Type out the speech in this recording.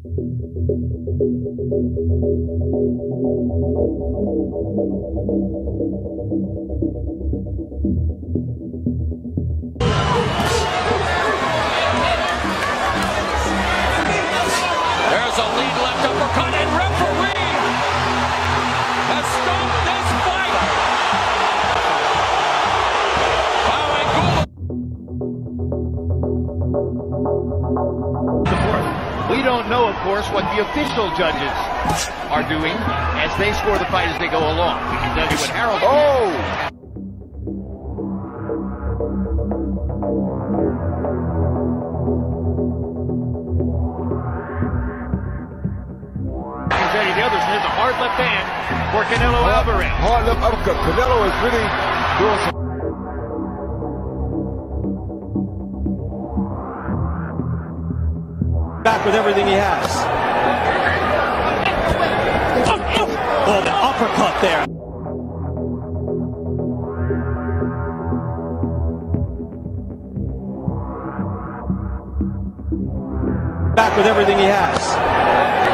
There's a lead left uppercut, and referee has stopped this fight. We don't know, of course, what the official judges are doing as they score the fight as they go along. We can tell you what Harold... Oh! He's ready. The other side, the hard left hand for Canelo Alvarez. Hard left uppercut. Canelo is really doing some... Back with everything he has. Oh, the uppercut there. Back with everything he has.